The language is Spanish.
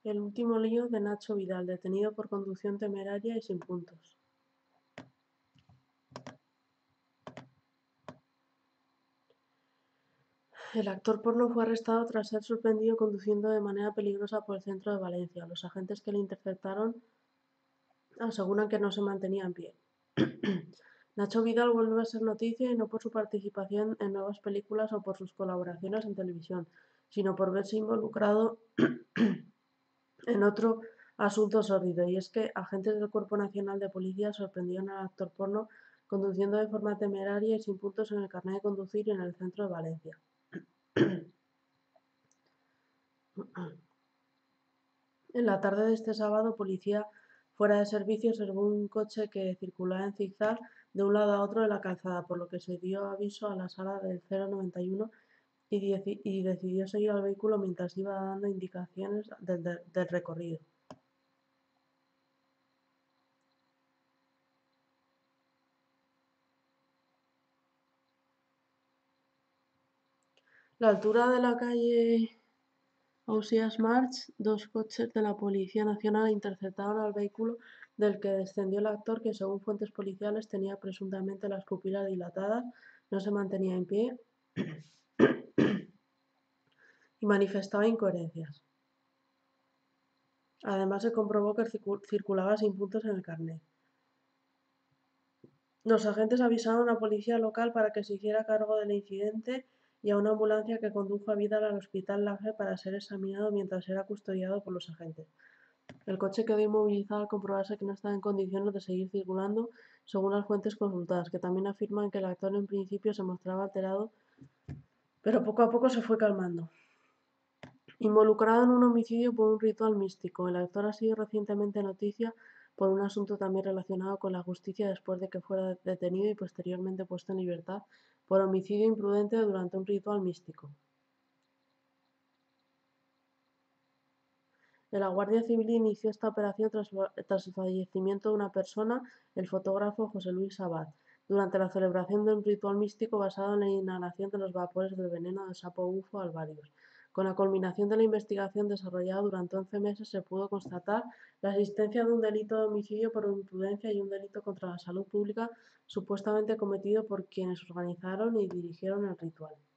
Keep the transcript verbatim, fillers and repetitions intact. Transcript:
El último lío de Nacho Vidal, detenido por conducción temeraria y sin puntos. El actor porno fue arrestado tras ser sorprendido conduciendo de manera peligrosa por el centro de Valencia. Los agentes que le interceptaron aseguran que no se mantenía en pie. Nacho Vidal vuelve a ser noticia y no por su participación en nuevas películas o por sus colaboraciones en televisión, sino por verse involucrado en otro asunto sórdido, y es que agentes del Cuerpo Nacional de Policía sorprendieron al actor porno conduciendo de forma temeraria y sin puntos en el carnet de conducir en el centro de Valencia. En la tarde de este sábado, policía fuera de servicio observó un coche que circulaba en zigzag de un lado a otro de la calzada, por lo que se dio aviso a la sala del cero noventa y uno y, y decidió seguir al vehículo mientras iba dando indicaciones del, del, del recorrido. La altura de la calle Ausiàs March, dos coches de la Policía Nacional interceptaron al vehículo del que descendió el actor, que según fuentes policiales tenía presuntamente las pupilas dilatadas, no se mantenía en pie y manifestaba incoherencias. Además, se comprobó que circulaba sin puntos en el carnet. Los agentes avisaron a la policía local para que se hiciera cargo del incidente y a una ambulancia que condujo a Vidal al hospital Laje para ser examinado mientras era custodiado por los agentes. El coche quedó inmovilizado al comprobarse que no estaba en condiciones de seguir circulando, según las fuentes consultadas, que también afirman que el actor en principio se mostraba alterado, pero poco a poco se fue calmando. Involucrado en un homicidio por un ritual místico, el actor ha sido recientemente noticia por un asunto también relacionado con la justicia después de que fuera detenido y posteriormente puesto en libertad por homicidio imprudente durante un ritual místico. La Guardia Civil inició esta operación tras, tras el fallecimiento de una persona, el fotógrafo José Luis Sabat, durante la celebración de un ritual místico basado en la inhalación de los vapores del veneno del sapo bufo alvarius. Con la culminación de la investigación desarrollada durante once meses se pudo constatar la existencia de un delito de homicidio por imprudencia y un delito contra la salud pública supuestamente cometido por quienes organizaron y dirigieron el ritual.